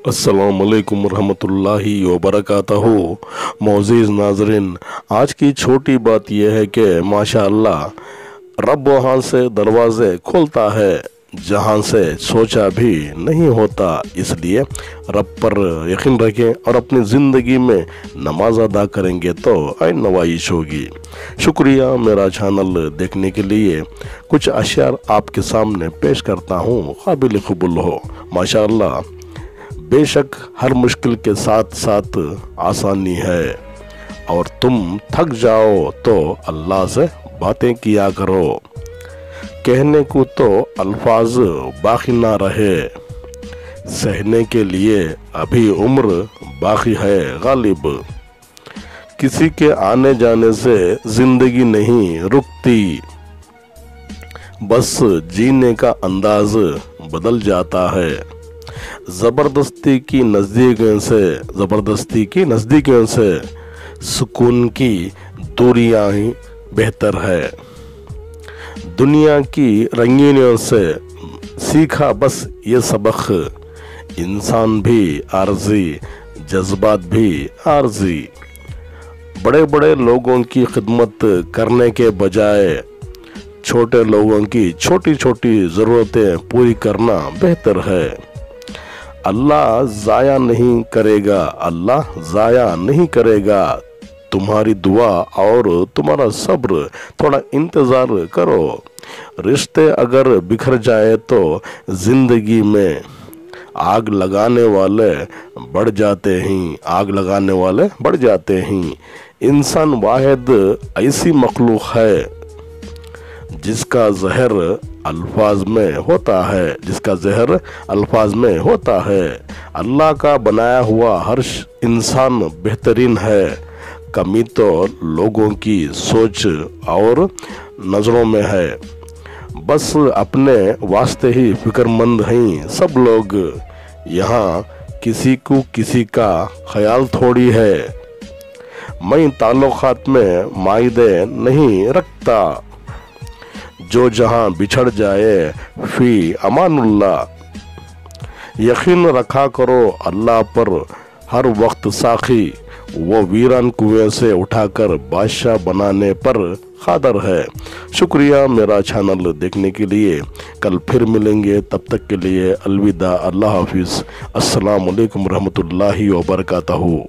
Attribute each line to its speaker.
Speaker 1: अस्सलामुअलैकुम रहमतुल्लाहि व बरकातहू। मोअज़्ज़िज़ नाज़रीन, आज की छोटी बात यह है कि माशाअल्लाह रब वहाँ से दरवाज़े खोलता है जहाँ से सोचा भी नहीं होता। इसलिए रब पर यकीन रखें और अपनी ज़िंदगी में नमाज अदा करेंगे तो आइन नवाइश होगी। शुक्रिया मेरा चैनल देखने के लिए। कुछ अशआर आपके सामने पेश करता हूँ, काबिल कबूल हो। माशाअल्लाह, बेशक हर मुश्किल के साथ साथ आसानी है, और तुम थक जाओ तो अल्लाह से बातें किया करो। कहने को तो अल्फाज बाकी ना रहे, सहने के लिए अभी उम्र बाकी है गालिब। किसी के आने जाने से जिंदगी नहीं रुकती, बस जीने का अंदाज बदल जाता है। ज़बरदस्ती की नज़दीकियों से सुकून की दूरियां ही बेहतर है। दुनिया की रंगीनियों से सीखा बस ये सबक, इंसान भी आर्जी, जज्बात भी आर्जी। बड़े बड़े लोगों की खिदमत करने के बजाय छोटे लोगों की छोटी छोटी ज़रूरतें पूरी करना बेहतर है। अल्लाह ज़ाया नहीं करेगा तुम्हारी दुआ और तुम्हारा सब्र। थोड़ा इंतज़ार करो। रिश्ते अगर बिखर जाए तो ज़िंदगी में आग लगाने वाले बढ़ जाते हैं। इंसान वाहिद ऐसी मखलूक है जिसका जहर अल्फाज में होता है। अल्लाह का बनाया हुआ हर इंसान बेहतरीन है। कमी तो लोगों की सोच और नज़रों में है। बस अपने वास्ते ही फिक्रमंद हैं सब लोग। यहाँ किसी को किसी का ख्याल थोड़ी है। मैं ताल्लुकात में मायदे नहीं रखता, जो जहाँ बिछड़ जाए फी अमानुल्लाह। यकीन रखा करो अल्लाह पर हर वक्त साखी, वो वीरान कुएं से उठाकर बादशाह बनाने पर कादर है। शुक्रिया मेरा चैनल देखने के लिए। कल फिर मिलेंगे, तब तक के लिए अलविदा, अल्लाह हाफिज़। अस्सलामु अलैकुम रहमतुल्लाहि व बरकातहू।